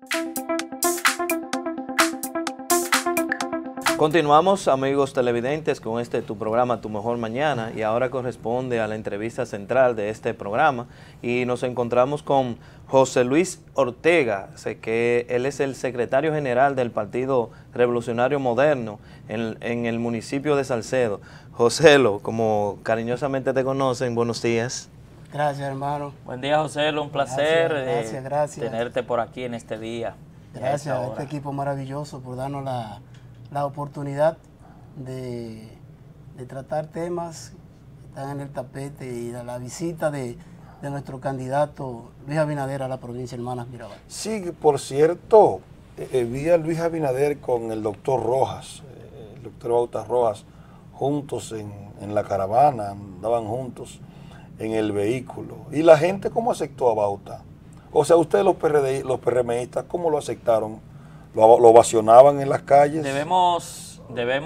Continuamos, amigos televidentes, con tu programa Tu Mejor Mañana, y ahora corresponde a la entrevista central de este programa, y nos encontramos con José Luis Ortega, que él es el secretario general del Partido Revolucionario Moderno en el municipio de Salcedo. Joselo, como cariñosamente te conocen, buenos días. Gracias, hermano. Buen día, Joselo, un placer gracias. tenerte por aquí en este día. Gracias a este equipo maravilloso por darnos la oportunidad de tratar temas que están en el tapete y la visita de nuestro candidato Luis Abinader a la provincia de Hermanas Mirabal. Sí, por cierto, vi a Luis Abinader con el doctor Rojas, el doctor Bauta Rojas, juntos en la caravana, andaban juntos en el vehículo. ¿Y la gente cómo aceptó a Bauta? O sea, ustedes los PRMistas, ¿cómo lo aceptaron? ¿Lo ovacionaban en las calles? Debemos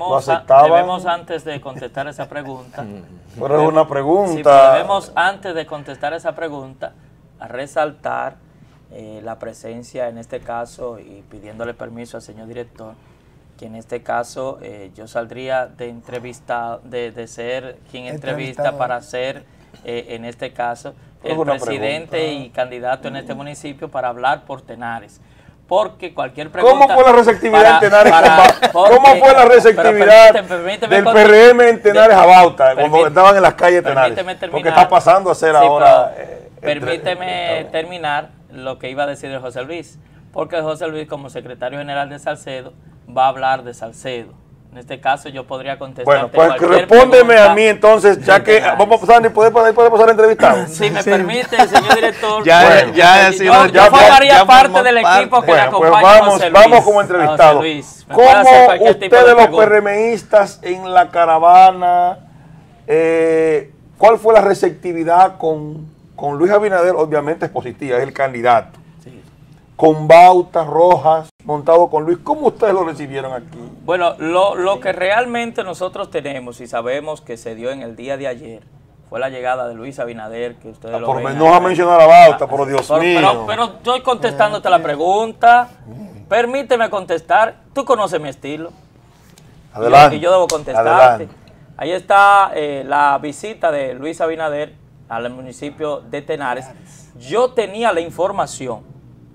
antes de contestar esa pregunta. Pero es una pregunta. Sí, pero debemos antes de contestar esa pregunta resaltar la presencia en este caso, y pidiéndole permiso al señor director, que en este caso yo saldría de ser quien entrevista para ser en este caso el presidente y candidato en este municipio para hablar por Tenares. Porque cualquier pregunta... ¿Cómo fue la receptividad en Tenares? ¿Cómo fue la receptividad del PRM en Tenares a Bauta cuando estaban en las calles de Tenares? Porque está pasando a ser ahora... Permíteme terminar lo que iba a decir de José Luis. Porque José Luis, como secretario general de Salcedo, va a hablar de Salcedo. En este caso yo podría contestar. Bueno, pues respóndeme a mí entonces, ya que vamos a pasar, ¿puede pasar entrevistado? Si me permite, señor director. Yo formaría parte del equipo que le acompaña a José Luis. Vamos como entrevistado. ¿Cómo ustedes los PRMistas en la caravana, cuál fue la receptividad con Luis Abinader? Obviamente es positiva, es el candidato. Con Bauta, Rojas, montado con Luis, ¿cómo ustedes lo recibieron aquí? Bueno, lo que realmente nosotros tenemos y sabemos que se dio en el día de ayer fue la llegada de Luis Abinader, que ustedes lo ven. No vas a mencionar a Bauta, por Dios mío. Pero estoy contestándote la pregunta. Permíteme contestar. Tú conoces mi estilo. Adelante. Y yo debo contestarte. Adelante. Ahí está la visita de Luis Abinader al municipio de Tenares. Yo tenía la información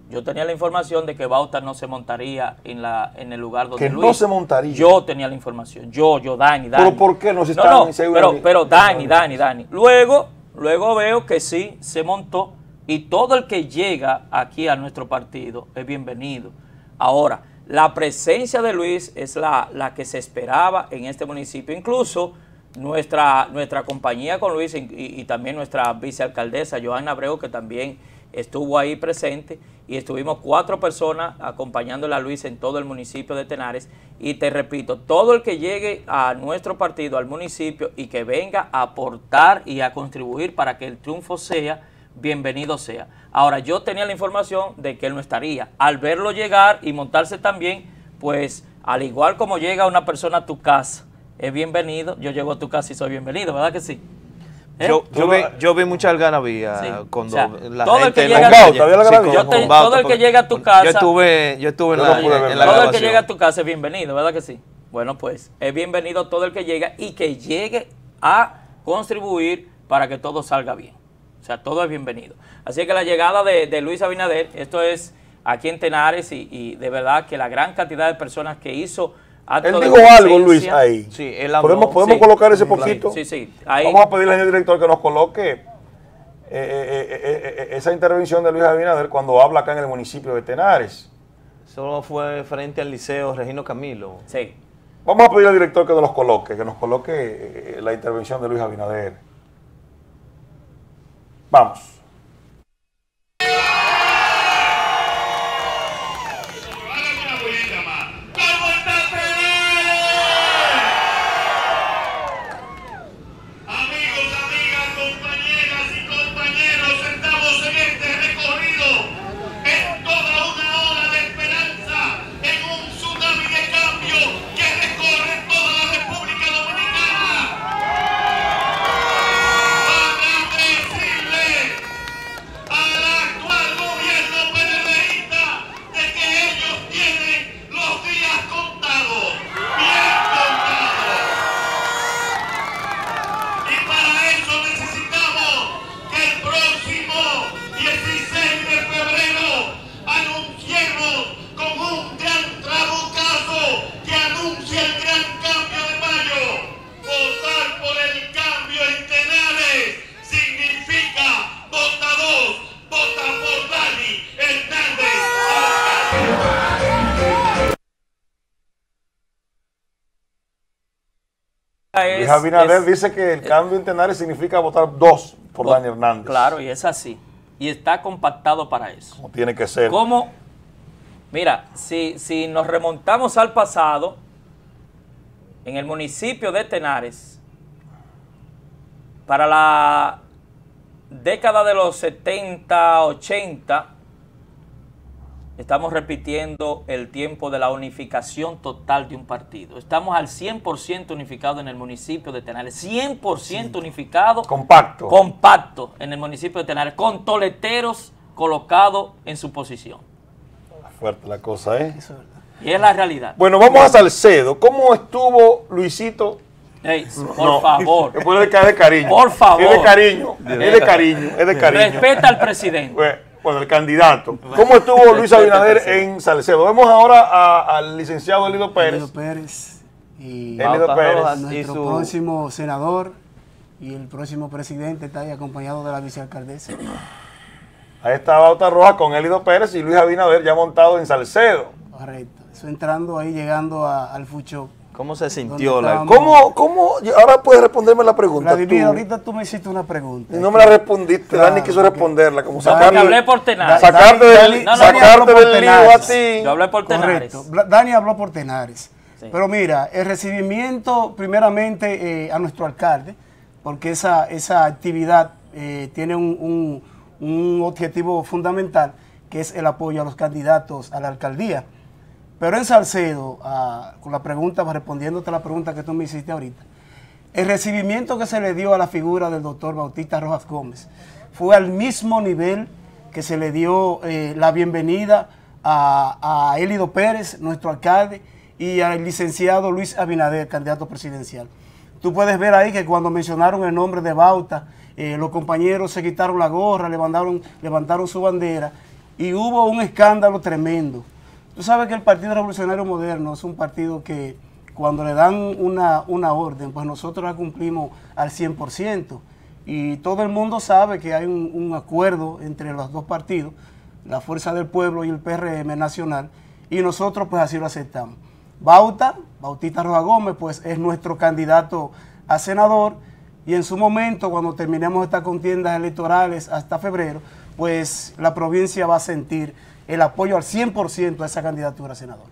de que Bauta no se montaría en el lugar donde Luis. Que no se montaría. Yo tenía la información. Dani. ¿Pero por qué no se está? Pero Dani. Luego veo que sí, se montó, y todo el que llega aquí a nuestro partido es bienvenido. Ahora, la presencia de Luis es la que se esperaba en este municipio. Incluso nuestra compañía con Luis y también nuestra vicealcaldesa, Johanna Abreu, que también estuvo ahí presente, y estuvimos 4 personas acompañándole a Luis en todo el municipio de Tenares. Y te repito, todo el que llegue a nuestro partido, al municipio, y que venga a aportar y a contribuir para que el triunfo sea, bienvenido sea. Ahora, yo tenía la información de que él no estaría. Al verlo llegar y montarse también, pues al igual como llega una persona a tu casa, es bienvenido. Yo llego a tu casa y soy bienvenido, ¿verdad que sí? Yo vi mucha algarabía cuando la todo gente... Todo el que llega a tu casa... Yo estuve en la todo el que llega a tu casa es bienvenido, ¿verdad que sí? Bueno, pues es bienvenido todo el que llega y que llegue a contribuir para que todo salga bien. O sea, todo es bienvenido. Así que la llegada de Luis Abinader, esto es aquí en Tenares, y de verdad que la gran cantidad de personas que hizo... Él dijo algo, Luis, ahí. Sí, ¿Podemos colocar ese poquito? Sí. Ahí. Vamos a pedirle al señor director que nos coloque esa intervención de Luis Abinader cuando habla acá en el municipio de Tenares. Solo fue frente al Liceo Regino Camilo. Sí. Vamos a pedirle al director que nos coloque la intervención de Luis Abinader. Vamos. Luis Abinader dice que el cambio en Tenares significa votar 2 por Dani Hernández. Claro, y es así. Y está compactado para eso. Como tiene que ser. Como, mira, si nos remontamos al pasado, en el municipio de Tenares, para la década de los 70, 80, estamos repitiendo el tiempo de la unificación total de un partido. Estamos al 100% unificado en el municipio de Tenares. 100% unificado. Compacto. Compacto en el municipio de Tenares, con toleteros colocados en su posición. Fuerte la cosa, ¿eh? Eso es verdad. Y es la realidad. Bueno, vamos a Salcedo. ¿Cómo estuvo Luisito? Ey, por favor. Después de caer de cariño. Por favor. Es de cariño. Es de cariño. Es de cariño. Respeta al presidente. Bueno, el candidato. ¿Cómo estuvo Luis Abinader en Salcedo? Vemos ahora al licenciado Elido Pérez. Elido Pérez y Elido Pérez. nuestro próximo senador y el próximo presidente está ahí acompañado de la vicealcaldesa. Ahí está Bauta Rojas con Elido Pérez y Luis Abinader ya montado en Salcedo. Correcto. Eso entrando ahí, llegando al Fucho. ¿Cómo se sintió la... ¿Cómo? Ahora puedes responderme la pregunta. Vladimir, ahorita tú me hiciste una pregunta. Y no me la respondiste, Claro, Dani quiso responderla. Como Porque sacarle, hablé por Tenares. sacarte del, no, sacarte por del lío a Tenares. ti. Yo hablé por Tenares. Correcto. Dani habló por Tenares. Sí. Pero mira, el recibimiento primeramente a nuestro alcalde, porque esa actividad tiene un objetivo fundamental, que es el apoyo a los candidatos a la alcaldía. Pero en Salcedo, con la pregunta, respondiéndote a la pregunta que tú me hiciste ahorita, el recibimiento que se le dio a la figura del doctor Bautista Rojas Gómez fue al mismo nivel que se le dio la bienvenida a Elido Pérez, nuestro alcalde, y al licenciado Luis Abinader, candidato presidencial. Tú puedes ver ahí que cuando mencionaron el nombre de Bauta, los compañeros se quitaron la gorra, levantaron su bandera, y hubo un escándalo tremendo. Tú sabes que el Partido Revolucionario Moderno es un partido que cuando le dan una orden, pues nosotros la cumplimos al 100%. Y todo el mundo sabe que hay un acuerdo entre los dos partidos, la Fuerza del Pueblo y el PRM Nacional, y nosotros pues así lo aceptamos. Bautista Rojas Gómez, pues es nuestro candidato a senador, y en su momento, cuando terminemos estas contiendas electorales hasta febrero, pues la provincia va a sentir el apoyo al 100% a esa candidatura a senador.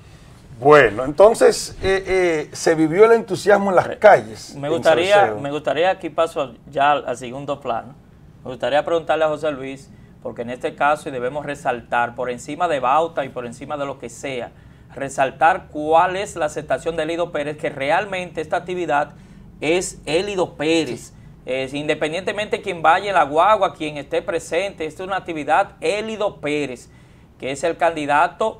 Bueno, entonces se vivió el entusiasmo en las calles. Me gustaría, aquí paso ya al segundo plano, me gustaría preguntarle a José Luis, porque en este caso, y debemos resaltar, por encima de Bauta y por encima de lo que sea, resaltar cuál es la aceptación de Elido Pérez, que realmente esta actividad es Elido Pérez. Independientemente de quien vaya en la guagua, quien esté presente, esta es una actividad Elido Pérez, que es el candidato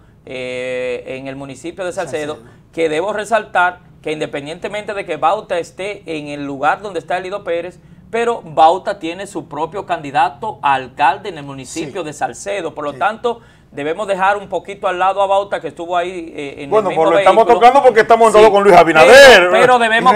en el municipio de Salcedo, que debo resaltar que independientemente de que Bauta esté en el lugar donde está Elido Pérez, pero Bauta tiene su propio candidato a alcalde en el municipio de Salcedo, por lo tanto debemos dejar un poquito al lado a Bauta, que estuvo ahí en el mismo lo vehículo. estamos tocando porque estamos montado con Luis Abinader. Pero debemos... no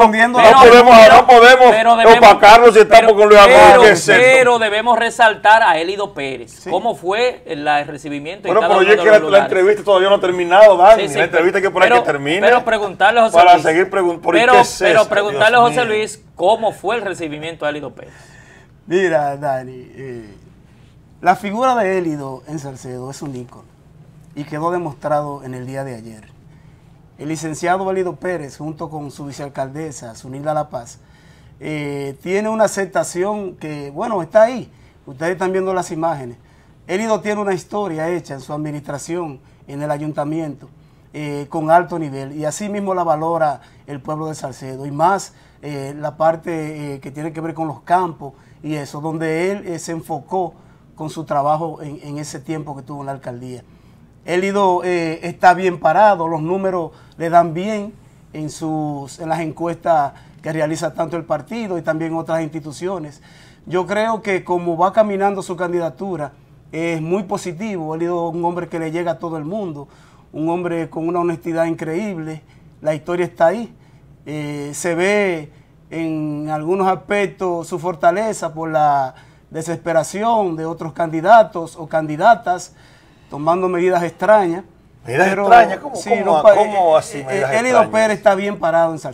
podemos opacarlo si estamos con Luis Abinader. Pero debemos resaltar a Elido Pérez. Sí. ¿Cómo fue el recibimiento? Bueno, pero yo es que la entrevista todavía no ha terminado, Dani. La entrevista hay que poner que termine. Pero preguntarle a José Luis. Para seguir preguntando. Pero preguntarle a José Luis cómo fue el recibimiento a Elido Pérez. Mira, Dani, la figura de Elido en Salcedo es un ícono y quedó demostrado en el día de ayer. El licenciado Elido Pérez, junto con su vicealcaldesa, Zunilda La Paz, tiene una aceptación que, bueno, está ahí. Ustedes están viendo las imágenes. Elido tiene una historia hecha en su administración, en el ayuntamiento, con alto nivel, y así mismo la valora el pueblo de Salcedo, y más la parte que tiene que ver con los campos y eso, donde él se enfocó con su trabajo en ese tiempo que tuvo en la alcaldía. Elido está bien parado, los números le dan bien en las encuestas que realiza tanto el partido y también otras instituciones. Yo creo que como va caminando su candidatura, es muy positivo. Elido es un hombre que le llega a todo el mundo, un hombre con una honestidad increíble, la historia está ahí. Se ve en algunos aspectos su fortaleza por la desesperación de otros candidatos o candidatas tomando medidas extrañas. ¿Medidas extrañas? ¿Cómo así medidas Elido extrañas? Pérez está bien parado en Salcedo.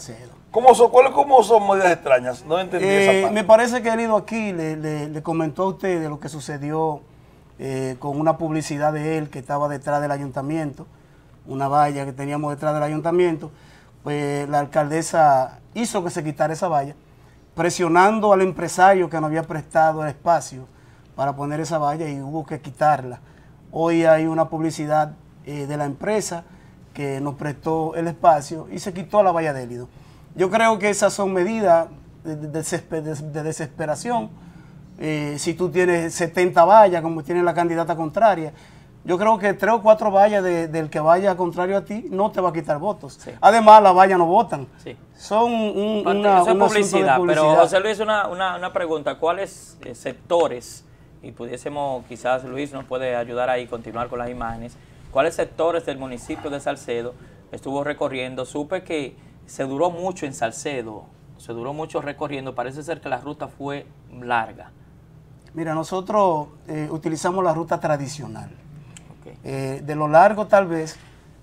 ¿Cómo son medidas extrañas? No entendí esa parte. Me parece que él ido aquí, le comentó a usted de lo que sucedió con una publicidad de él que estaba detrás del ayuntamiento, una valla que teníamos detrás del ayuntamiento. Pues la alcaldesa hizo que se quitara esa valla, presionando al empresario que nos había prestado el espacio para poner esa valla, y hubo que quitarla. Hoy hay una publicidad de la empresa que nos prestó el espacio y se quitó la valla de Élido. Yo creo que esas son medidas de desesperación. Si tú tienes 70 vallas, como tiene la candidata contraria, yo creo que 3 o 4 vallas del que vaya contrario a ti no te va a quitar votos. Sí. Además, las vallas no votan. Sí. Son una publicidad. Pero, José Luis, una pregunta. ¿Cuáles sectores, y pudiésemos, quizás Luis nos puede ayudar ahí, continuar con las imágenes, cuáles sectores del municipio de Salcedo estuvo recorriendo? Supe que se duró mucho en Salcedo, se duró mucho recorriendo. Parece ser que la ruta fue larga. Mira, nosotros utilizamos la ruta tradicional. De lo largo tal vez,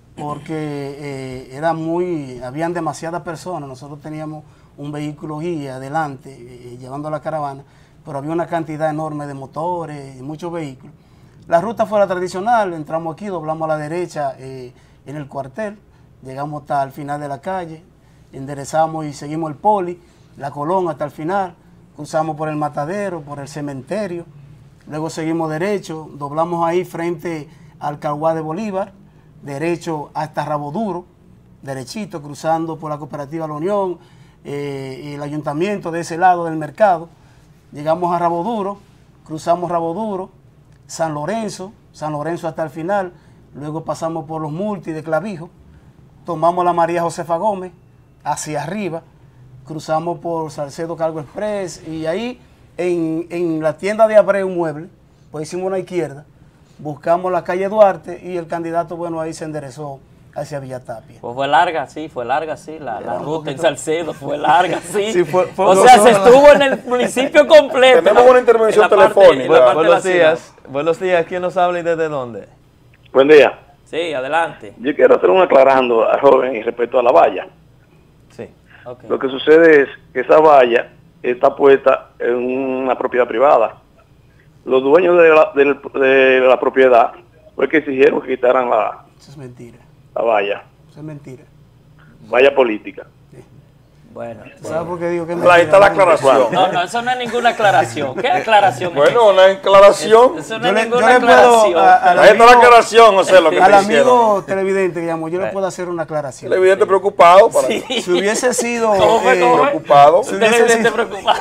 porque habían demasiadas personas. Nosotros teníamos un vehículo guía adelante llevando la caravana, pero había una cantidad enorme de motores y muchos vehículos. La ruta fue la tradicional, entramos aquí, doblamos a la derecha en el cuartel, llegamos hasta el final de la calle, enderezamos y seguimos el Poli, la Colón hasta el final, cruzamos por el Matadero, por el cementerio, luego seguimos derecho, doblamos ahí frente al Caguá de Bolívar, derecho hasta Rabo Duro, derechito, cruzando por la Cooperativa La Unión, y el ayuntamiento de ese lado del mercado. Llegamos a Rabo Duro, cruzamos Rabo Duro, San Lorenzo hasta el final, luego pasamos por los multi de Clavijo, tomamos la María Josefa Gómez hacia arriba, cruzamos por Salcedo Cargo Express, y ahí en la tienda de Abreu Mueble, pues hicimos una izquierda, buscamos la calle Duarte y el candidato, bueno, ahí se enderezó hacia Villatapia. Pues fue larga, sí, la ruta en Salcedo fue larga, sí. Sí o sea, se estuvo en el municipio completo. Tenemos una intervención telefónica. Buenos días, ¿quién nos habla y desde dónde? Buen día. Sí, adelante. Yo quiero hacer un aclarando al joven y respecto a la valla. Sí. Okay. Lo que sucede es que esa valla está puesta en una propiedad privada. Los dueños de la propiedad fue que exigieron que quitaran Eso es mentira. la valla. Eso es mentira. Valla política. Sí. Bueno. ¿Sabes por qué digo que es Ahí está la aclaración. No, eso no es ninguna aclaración. ¿Qué aclaración es? Bueno, una aclaración. Eso no es ninguna aclaración. Ahí está la aclaración, o sea, lo que al te hicieron. amigo televidente que llamó, yo le puedo hacer una aclaración. El evidente preocupado. Para Si hubiese sido... ¿Cómo fue? preocupado. Si hubiese Televidente sido- preocupado.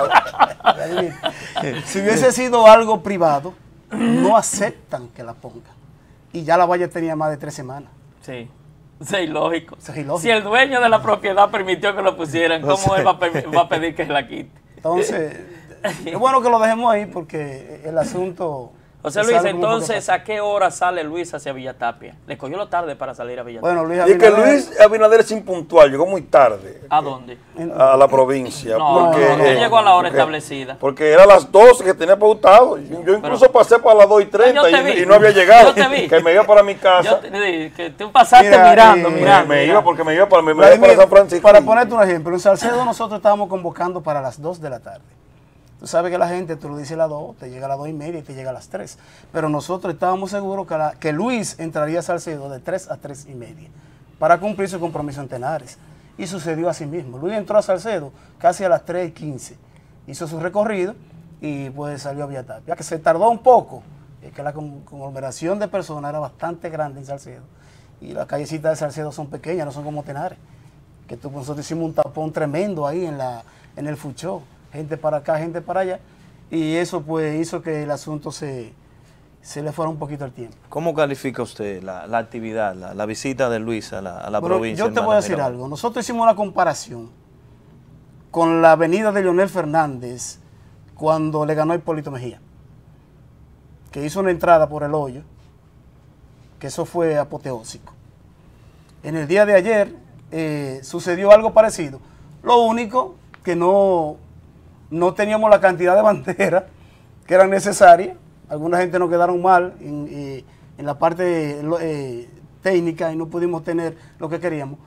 Si hubiese sido algo privado, no aceptan que la pongan. Y ya la valla tenía más de 3 semanas. Sí. Sí, lógico. Eso es ilógico. Si el dueño de la propiedad permitió que lo pusieran, ¿cómo él va a pedir que la quite? Entonces, es bueno que lo dejemos ahí porque el asunto... José Luis, entonces, ¿a qué hora sale Luis hacia Villatapia? Le cogió lo tarde para salir a Villatapia. Bueno, Luis Y es que Abinader, Luis Abinader es impuntual, llegó muy tarde ¿A dónde? a la provincia. No, no llegó a la hora porque- establecida. Porque era a las 12 que tenía pautado. Yo incluso pasé para las 2:30 Yo te vi. y no había llegado. Yo te vi. Que me iba para mi Yo casa. te dije que tú pasaste Mira, mirando. Me iba porque me iba para Vladimir, San Francisco. para ponerte un ejemplo, en Salcedo nosotros estábamos convocando para las 2 de la tarde. Tú sabes que la gente, tú lo dices a las 2, te llega a las 2:30 y te llega a las 3. Pero nosotros estábamos seguros que Luis entraría a Salcedo de 3 a 3:30 para cumplir su compromiso en Tenares. Y sucedió así mismo. Luis entró a Salcedo casi a las 3:15. Hizo su recorrido y pues salió a Villatapia. Que se tardó un poco, es que la conglomeración de personas era bastante grande en Salcedo. Y las callecitas de Salcedo son pequeñas, no son como Tenares. Que nosotros hicimos un tapón tremendo ahí en el Fuchó. Gente para acá, gente para allá, y eso pues hizo que el asunto se le fuera un poquito el tiempo. ¿Cómo califica usted la actividad, la visita de Luis a la Bueno, provincia? yo te voy a decir algo. Nosotros hicimos una comparación con la avenida de Leonel Fernández cuando le ganó a Hipólito Mejía, que hizo una entrada por el hoyo, que eso fue apoteósico. En el día de ayer sucedió algo parecido. Lo único que no teníamos la cantidad de banderas que eran necesarias. Alguna gente nos quedaron mal en la parte técnica y no pudimos tener lo que queríamos.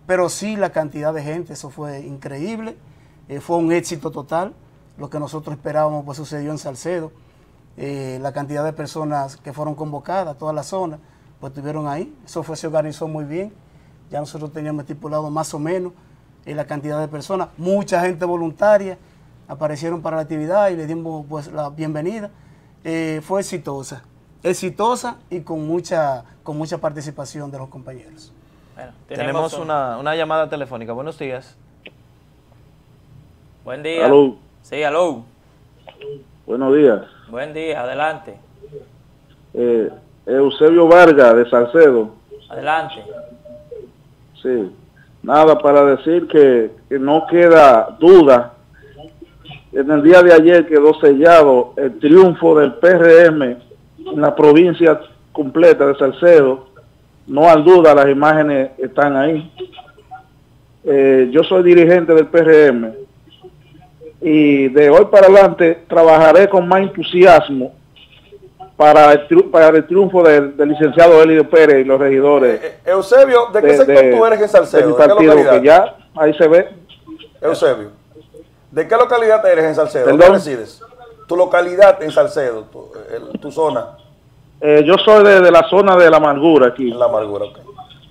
pero sí la cantidad de gente, eso fue increíble, fue un éxito total. Lo que nosotros esperábamos pues sucedió en Salcedo. La cantidad de personas que fueron convocadas, toda la zona, pues estuvieron ahí. Eso se organizó muy bien. Ya nosotros teníamos estipulado más o menos la cantidad de personas. Mucha gente voluntaria aparecieron para la actividad y le dimos pues la bienvenida. Fue exitosa y con mucha participación de los compañeros. Bueno, tenemos una llamada telefónica. Buenos días. Buen día. Aló. Sí, aló. Buenos días. Buen día, adelante. Eusebio Vargas, de Salcedo. Adelante. Sí. Nada, para decir que no queda duda. En el día de ayer quedó sellado el triunfo del PRM en la provincia completa de Salcedo. No hay duda, las imágenes están ahí. Yo soy dirigente del PRM y de hoy para adelante trabajaré con más entusiasmo para el triunfo del licenciado Elidio Pérez y los regidores. Eusebio, ¿de qué sector tú eres en Salcedo? De mi ¿De qué partido, localidad? que ya ahí se ve. Eusebio, ¿de qué localidad eres en Salcedo? ¿Perdón? ¿Dónde resides? Tu localidad en Salcedo, tu zona. Yo soy de la zona de La Amargura aquí. En La Amargura, ok.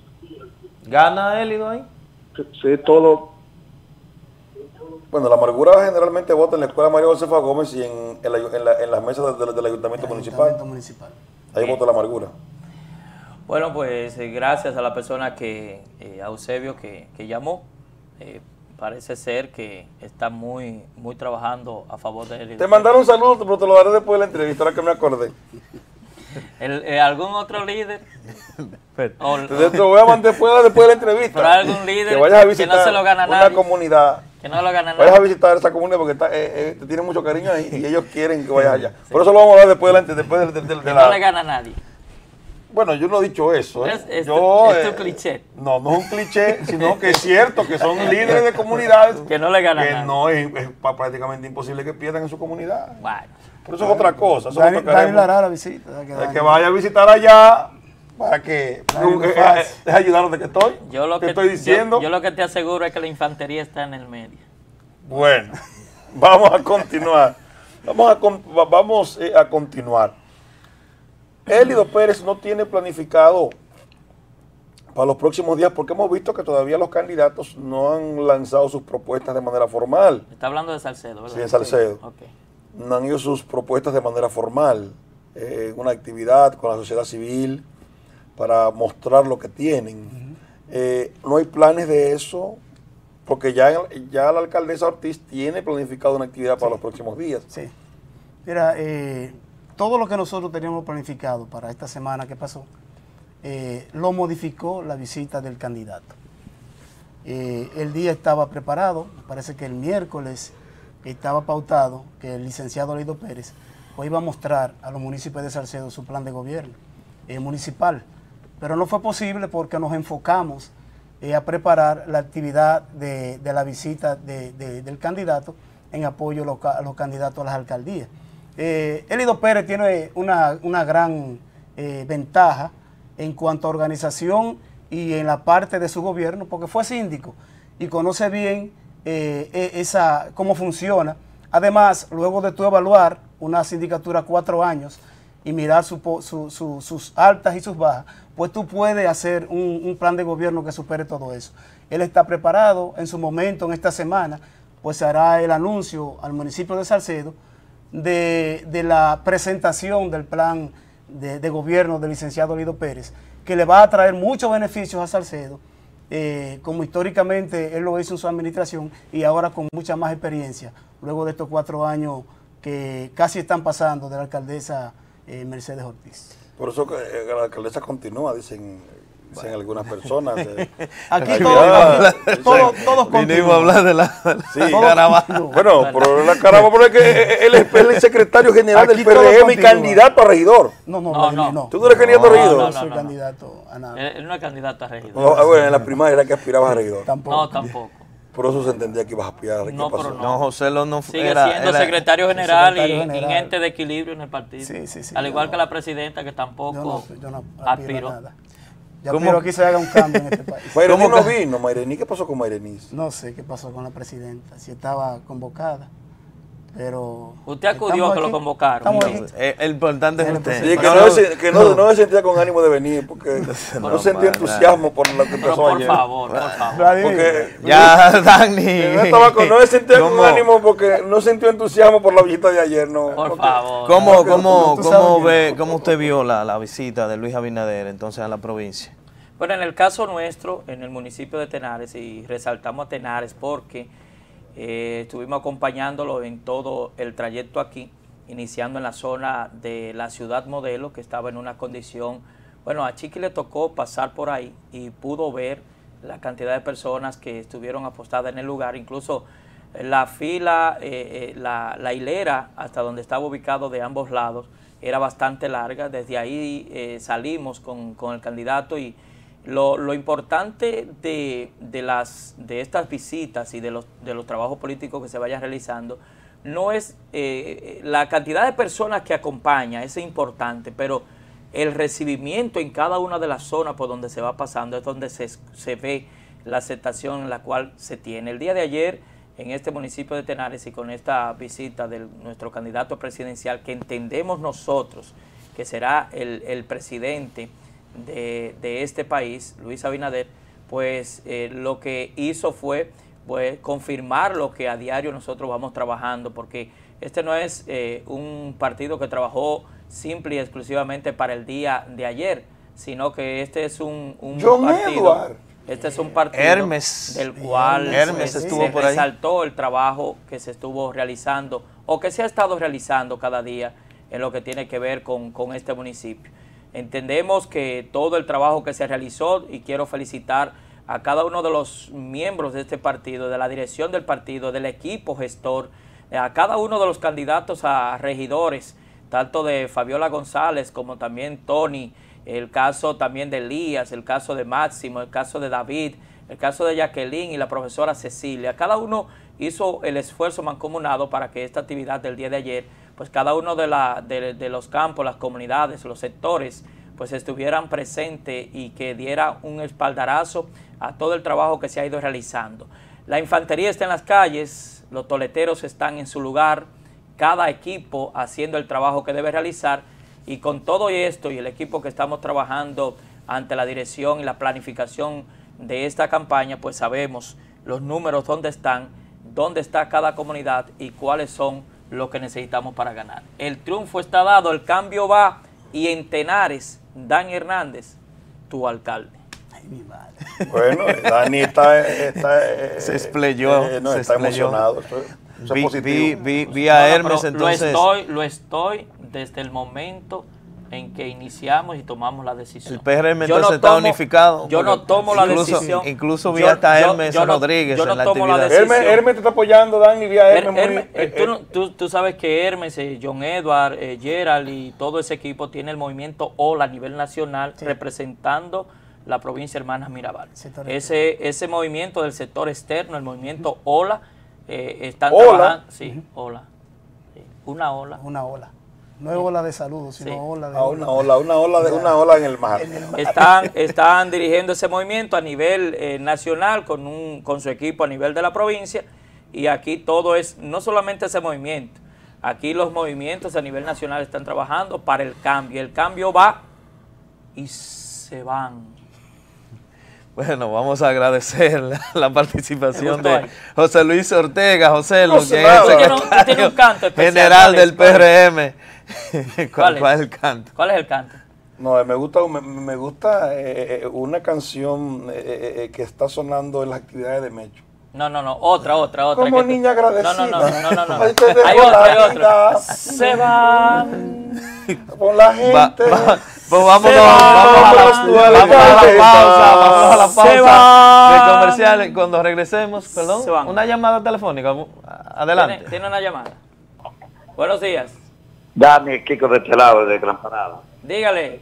¿Gana Elido ahí? Sí, todo. Bueno, La Amargura generalmente vota en la Escuela María Josefa Gómez y en las mesas del Ayuntamiento Municipal. Ahí vota La Amargura. Bueno, pues gracias a la persona a Eusebio que llamó. Parece ser que está muy trabajando a favor de él. Te mandaron un saludo, pero te lo daré después de la entrevista, ahora que me acordé. ¿Algún otro líder? Te lo voy a mandar después de la entrevista. Pero algún líder que vayas a visitar que no se lo gana una nadie. Comunidad. Que no lo gana Vayas a nadie. visitar esa comunidad porque te tienen mucho cariño y ellos quieren que vayas allá. Por eso lo vamos a hablar después de Que la... no le gana a nadie. Bueno, yo no he dicho eso. Es Yo, tu cliché. No es un cliché, sino que es cierto que son líderes de comunidades Que no le gana a que nadie. no es prácticamente imposible que pierdan en su comunidad. Bueno. Pero eso es otra cosa. Eso es lo que Dani queremos. Lara la visita. Que vaya a visitar allá para que es ayudar donde que estoy. Te estoy diciendo. Yo lo que te aseguro es que la infantería está en el medio. Bueno, vamos a continuar. Vamos a continuar. Elidio Pérez no tiene planificado para los próximos días porque hemos visto que todavía los candidatos no han lanzado sus propuestas de manera formal. Está hablando de Salcedo, ¿verdad? Sí, de Salcedo. Okay. No han ido sus propuestas de manera formal. Una actividad con la sociedad civil para mostrar lo que tienen. No hay planes de eso porque ya la alcaldesa Ortiz tiene planificado una actividad para los próximos días. Sí. Mira, todo lo que nosotros teníamos planificado para esta semana que pasó, lo modificó la visita del candidato. El día estaba preparado, parece que el miércoles estaba pautado que el licenciado Elidio Pérez pues iba a mostrar a los municipios de Salcedo su plan de gobierno municipal, pero no fue posible porque nos enfocamos a preparar la actividad de la visita del candidato en apoyo a los candidatos a las alcaldías. Elidio Pérez tiene una gran ventaja en cuanto a organización y en la parte de su gobierno, porque fue síndico y conoce bien cómo funciona. Además, luego de tú evaluar una sindicatura 4 años y mirar sus altas y sus bajas, pues tú puedes hacer un plan de gobierno que supere todo eso. Él está preparado, en su momento, en esta semana, pues se hará el anuncio al municipio de Salcedo de la presentación del plan de gobierno del licenciado Elidio Pérez, que le va a traer muchos beneficios a Salcedo, como históricamente él lo hizo en su administración y ahora con mucha más experiencia, luego de estos 4 años que casi están pasando de la alcaldesa Mercedes Ortiz. Por eso que la alcaldesa continúa, dicen algunas personas. Aquí todos vinimos a hablar de la caravana. Bueno, pero la caravana, pero es que él es el secretario general Aquí del PRM y continúa. candidato a regidor. No. ¿Tú no eres candidato a regidor? No soy candidato a nada. Él no es candidato a regidor. No, bueno, en la primaria era que aspiraba a regidor. Tampoco. No, tampoco. Por eso se entendía que ibas a aspirar. ¿Qué No, pasó? pero No, José no Sigue siendo secretario general y ente de equilibrio en el partido. Sí, Al igual que la presidenta que tampoco yo no aspiro aspiró. a nada. Ya quiero que se haga un cambio en este país. Mayrení no vino, Mayrení, ¿qué pasó con Mayrení? No sé qué pasó con la presidenta, si estaba convocada, pero... Usted acudió a que lo convocaron. Estamos Sí. aquí. El importante es usted. Sí, que no se sentía con ánimo de venir, porque no sentía entusiasmo por lo que Pero pasó por ayer. favor, por favor. Porque Ya, Dani. no se sentía con ¿Cómo? ánimo porque no sintió entusiasmo por la visita de ayer, no. Por Porque- favor. ¿Cómo usted vio la visita de Luis Abinader entonces a la provincia? Bueno, en el caso nuestro, en el municipio de Tenares, y resaltamos a Tenares porque estuvimos acompañándolo en todo el trayecto aquí, iniciando en la zona de la ciudad modelo, que estaba en una condición, bueno, a Chiqui le tocó pasar por ahí y pudo ver la cantidad de personas que estuvieron apostadas en el lugar, incluso la fila, la hilera hasta donde estaba ubicado de ambos lados era bastante larga. Desde ahí salimos con el candidato y lo importante de estas visitas y de los trabajos políticos que se vayan realizando no es la cantidad de personas que acompaña, es importante, pero el recibimiento en cada una de las zonas por donde se va pasando es donde se ve la aceptación en la cual se tiene. El día de ayer en este municipio de Tenares y con esta visita de nuestro candidato presidencial, que entendemos nosotros que será el presidente de este país, Luis Abinader, pues lo que hizo fue pues confirmar lo que a diario nosotros vamos trabajando, porque este no es un partido que trabajó simple y exclusivamente para el día de ayer, sino que este es un partido. Este es un partido Hermes, del cual Hermes estuvo se por ahí. resaltó el trabajo que se estuvo realizando o que se ha estado realizando cada día en lo que tiene que ver con este municipio. Entendemos que todo el trabajo que se realizó, y quiero felicitar a cada uno de los miembros de este partido, de la dirección del partido, del equipo gestor, a cada uno de los candidatos a regidores, tanto de Fabiola González como también Tony, el caso también de Elías, el caso de Máximo, el caso de David, el caso de Jacqueline y la profesora Cecilia. Cada uno hizo el esfuerzo mancomunado para que esta actividad del día de ayer, pues cada uno de los campos, las comunidades, los sectores, pues estuvieran presentes y que diera un espaldarazo a todo el trabajo que se ha ido realizando. La infantería está en las calles, los toleteros están en su lugar, cada equipo haciendo el trabajo que debe realizar, y con todo esto y el equipo que estamos trabajando ante la dirección y la planificación de esta campaña, pues sabemos los números dónde están, dónde está cada comunidad y cuáles son lo que necesitamos para ganar. El triunfo está dado, el cambio va, y en Tenares, Dani Hernández, tu alcalde. Ay, mi madre. Bueno, Dani está Se explayó, no, se está explayó. emocionado. Eso es positivo. Vi a Hermes, pero entonces. Lo estoy desde el momento en que iniciamos y tomamos la decisión. El PRM Yo entonces está unificado. Yo no tomo la Incluso- decisión. incluso vi hasta a Hermes yo no- Rodríguez yo no en la tomo la actividad. decisión. Hermes te está apoyando, Dani, vi a Hermes Tú sabes que Hermes, John Edward, Gerald y todo ese equipo tiene el movimiento OLA a nivel nacional, representando la provincia Hermanas Mirabal. Ese movimiento del sector externo, el movimiento OLA, están ¿Ola? trabajando. Sí, OLA. Sí, una ola. Una ola. No es ola de saludos, sino Sí. ola de... una ola en el mar. Están dirigiendo ese movimiento a nivel nacional con su equipo a nivel de la provincia, y aquí todo es, no solamente ese movimiento, aquí los movimientos a nivel nacional están trabajando para el cambio. El cambio va y se van. Bueno, vamos a agradecer la participación Me gustó de José Luis Ortega, José, No lo sé que nada. es Tú el tienes secretario un canto especial. general del ¿Cuál es? PRM. ¿Cuál es? ¿Cuál es el canto? ¿Cuál es el canto? No, me gusta una canción que está sonando en las actividades de Mecho. No, otra. Como que niña agradecida. No. Ahí te dejo Hay la otra. vida. Se van. Con la gente. Pues vámonos, Se va. vamos a la Se pausa va. de comerciales. Cuando regresemos, perdón, Se van. una llamada telefónica. Adelante. Tiene una llamada. Buenos días. Dani, Kiko de este lado, de Gran Parada. Dígale.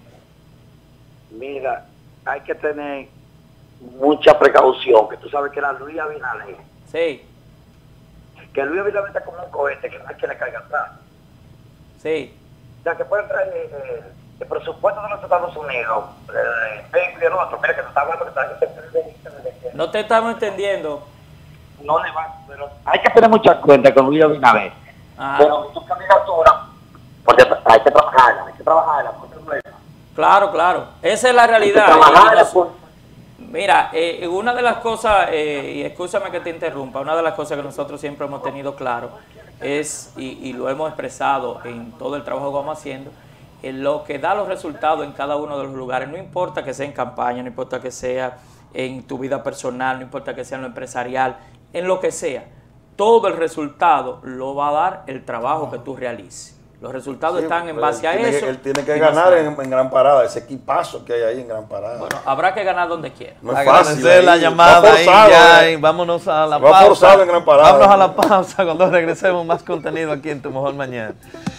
Mira, hay que tener mucha precaución, que tú sabes que era Luis Abinader, Sí, que Luis Abinader está como un cohete, que no hay que le caiga atrás. sí. O sea, que puede traer el presupuesto de los Estados Unidos, el otro, mira que se está hablando que No te estamos entendiendo. no le va, pero hay que tener mucha cuenta con Luis Abinader. Pero tu candidatura, porque hay que trabajarla, no hay problema. Claro, claro. Esa es la realidad. Mira, una de las cosas, y escúchame que te interrumpa, una de las cosas que nosotros siempre hemos tenido claro es, y lo hemos expresado en todo el trabajo que vamos haciendo, lo que da los resultados en cada uno de los lugares, no importa que sea en campaña, no importa que sea en tu vida personal, no importa que sea en lo empresarial, en lo que sea, todo el resultado lo va a dar el trabajo que tú realices. Los resultados están en base a eso. Él tiene que ganar en Gran Parada, ese equipazo que hay ahí en Gran Parada. Bueno, habrá que ganar donde quiera. No es fácil. La llamada ahí, ya, y vámonos a la pausa. Forzado en Gran Parada. Vámonos a la pausa cuando regresemos más contenido aquí en Tu Mejor Mañana.